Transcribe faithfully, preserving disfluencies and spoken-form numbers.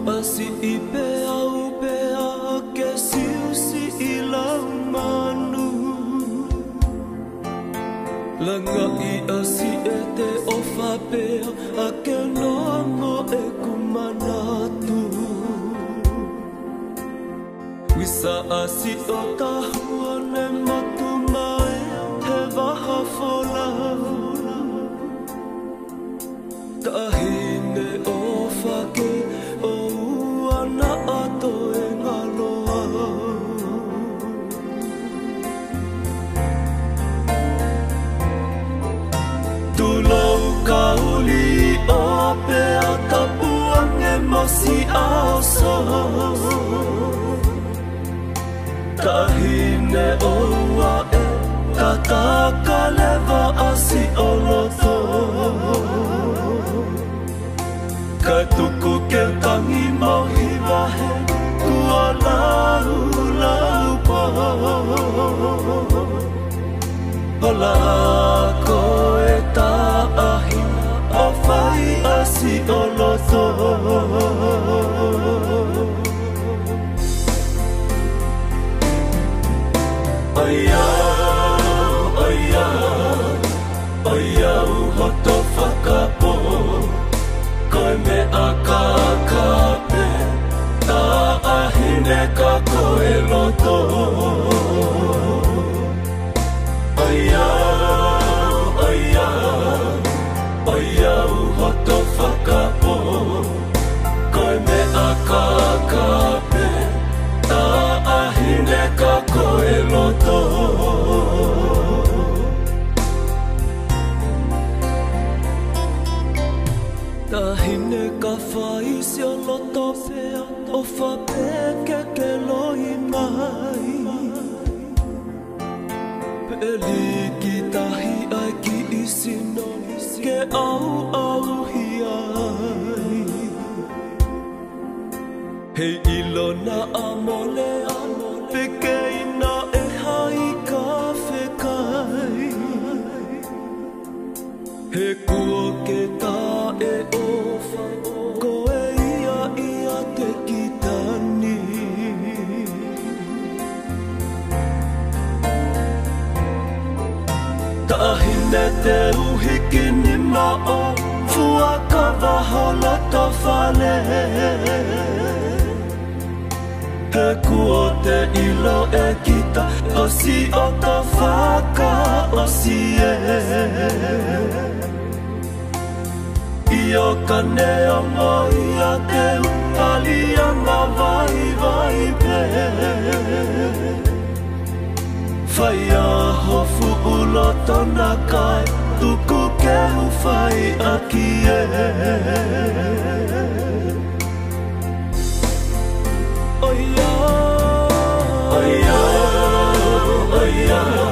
Asi ipe au pea ke siusi ilau manu Langa i asi e te ofa pea a ke noa mo e kumanatu Wisa asi o tahua ne matu mai he waha fola Tahine ofa ke o uana ato e ngaloa Tulau kauli o pea tapuang e masi aso Tahine oa e tataka lewa asi oloto Ka tuku ke tangi mahi wahe Kua lau lau po Hola ko e taahi O whai asi oloto Oia, oia, oia uhoto whakapo Koe me a kakape Ta ahine ka koe loto Oia, oia, oia uhoto whakapo Koe me a kakape Ta ahine ka koe loto Tahine ka whai si o loto pea O whapeke ke lohi mai Peli ki tahi ai ki isino Ke au au hi ai Hei ilo na amole Peke ina e hai ka whekai He kua ke ta e ofa Koe ia ia te kitani Tahine te uhiki ni mao Fua ka wahola ta whale He kua te ilo e kita Osi o ta whaka osi e Io kane o moi a te upali a ma vai vai pe Whai a hofu ulo tona kai Tuku ke uwhai a ki e Oia, oia, oia